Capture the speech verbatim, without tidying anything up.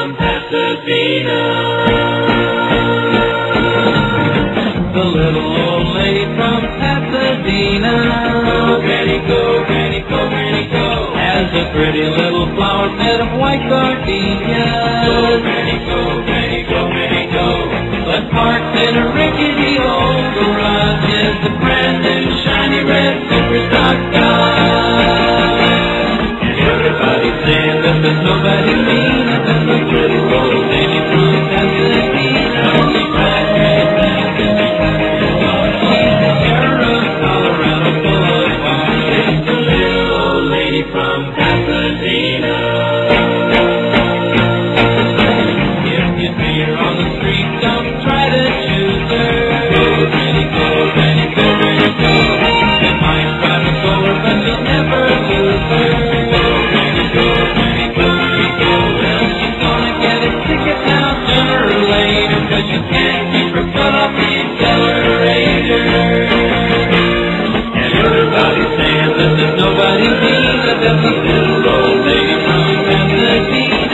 from Pasadena. The little old lady from Pasadena. Go, Granny, go, Granny, go, Granny, go. Has a pretty little flower bed of white gardenias. Go, Granny, go, Granny, go, Granny, go. But parked in a rickety old garage is the brand new shiny red superstock guy. And everybody's saying that there's nobody mean as that the pretty old lady from Pasadena. She cried, cried, cried, cried, She's the terror of Colorado Boulevard. It's the little old lady from Pasadena. If you see her on the street, don't try to choose her. Go, Granny, go, Granny, go, Granny, go. She might try to go her, but you'll never lose her. Go, Granny, go, Granny, go, Granny, go. Well, she's gonna get a ticket now, sooner or later, 'cause you can't keep her foot off the accelerator. And everybody's saying that there's nobody mean as that the little old lady from Pasadena.